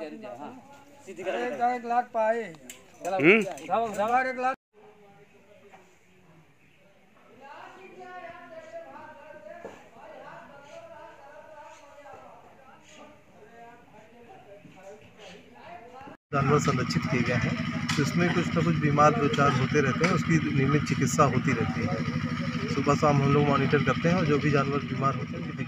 1 लाख पाए 1 लाख। जानवर संरक्षित किए गए हैं, तो इसमें कुछ ना कुछ बीमार दो चार होते रहते हैं, उसकी नियमित चिकित्सा होती रहती है। सुबह शाम हम लोग मॉनिटर करते हैं और जो भी जानवर बीमार होते हैं